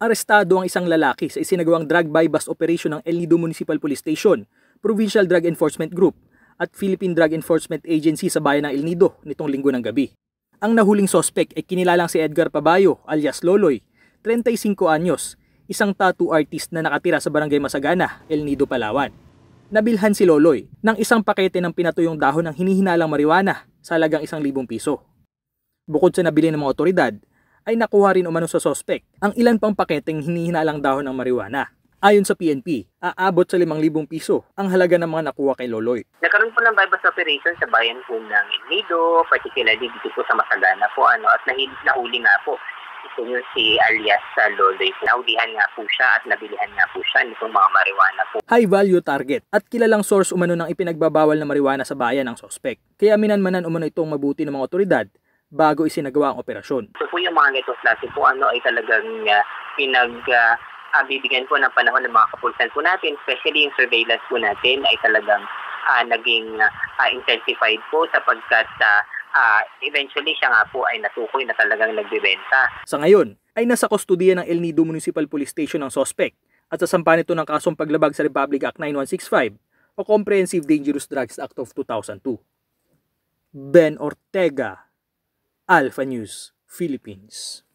Arestado ang isang lalaki sa isinagawang drug buy-bust operation ng El Nido Municipal Police Station, Provincial Drug Enforcement Group at Philippine Drug Enforcement Agency sa bayan ng El Nido nitong linggo ng gabi. Ang nahuling sospek ay kinilalang si Edgar Pabayo alias Loloy, 35 anyos, isang tattoo artist na nakatira sa Barangay Masagana, El Nido, Palawan. Nabilhan si Loloy ng isang pakete ng pinatuyong dahon ng hinihinalang marijuana sa halagang 1,000 piso. Bukod sa nabili ng mga otoridad, ay nakuha rin umano sa sospek ang ilan pang paketeng hinihinalang dahon ng marijuana. Ayon sa PNP, aabot sa 5,000 piso ang halaga ng mga nakuha kay Loloy. Nagkaroon po ng buy-bust operation sa bayan po ng El Nido, particularly dito po sa Masagana po, at nahuli nga po ito yung si alias Loloy. Nahulihan nga po siya at nabilihan nga po siya nitong mga marijuana po. High value target at kilalang source umano ng ipinagbabawal na marijuana sa bayan ng sospek. Kaya minanmanan umano itong mabuti ng mga otoridad bago isinagawa ang operasyon. So po yung mga ganitong klase po ay talagang bibigyan po ng panahon ng mga kapulisan po natin, especially yung surveillance po natin ay talagang naging intensified po sapagkat eventually siya nga po ay natukoy na talagang nagbebenta. Sa ngayon ay nasa kustudiya ng El Nido Municipal Police Station ang sospek at sasampa nito ng kasong paglabag sa Republic Act 9165 o Comprehensive Dangerous Drugs Act of 2002. Ben Ortega, Alpha News, Philippines.